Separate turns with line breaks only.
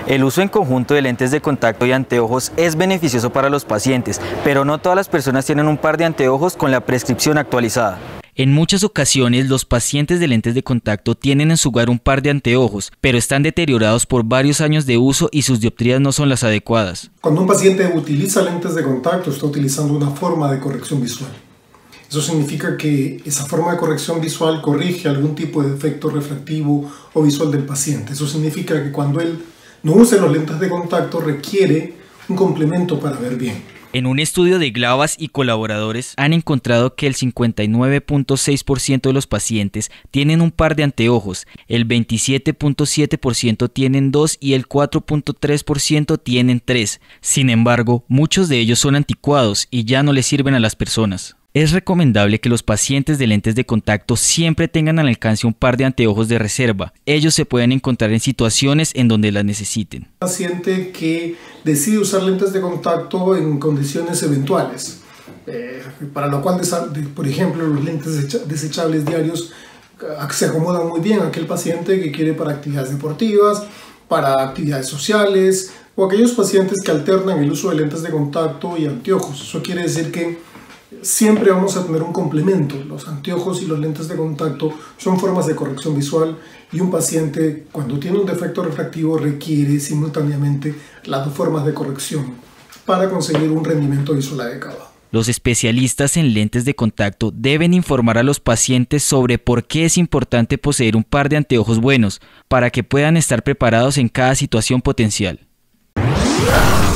El uso en conjunto de lentes de contacto y anteojos es beneficioso para los pacientes, pero no todas las personas tienen un par de anteojos con la prescripción actualizada. En muchas ocasiones, los pacientes de lentes de contacto tienen en su hogar un par de anteojos, pero están deteriorados por varios años de uso y sus dioptrías no son las adecuadas.
Cuando un paciente utiliza lentes de contacto, está utilizando una forma de corrección visual. Eso significa que esa forma de corrección visual corrige algún tipo de defecto refractivo o visual del paciente. Eso significa que cuando él no use los lentes de contacto, requiere un complemento para ver bien.
En un estudio de Glavas y colaboradores han encontrado que el 59.6% de los pacientes tienen un par de anteojos, el 27.7% tienen dos y el 4.3% tienen tres. Sin embargo, muchos de ellos son anticuados y ya no les sirven a las personas. Es recomendable que los pacientes de lentes de contacto siempre tengan al alcance un par de anteojos de reserva. Ellos se pueden encontrar en situaciones en donde las necesiten.
Paciente que decide usar lentes de contacto en condiciones eventuales, para lo cual, por ejemplo, los lentes desechables diarios se acomodan muy bien a aquel paciente que quiere para actividades deportivas, para actividades sociales, o aquellos pacientes que alternan el uso de lentes de contacto y anteojos. Eso quiere decir que siempre vamos a tener un complemento. Los anteojos y los lentes de contacto son formas de corrección visual y un paciente, cuando tiene un defecto refractivo, requiere simultáneamente las dos formas de corrección para conseguir un rendimiento visual adecuado.
Los especialistas en lentes de contacto deben informar a los pacientes sobre por qué es importante poseer un par de anteojos buenos para que puedan estar preparados en cada situación potencial.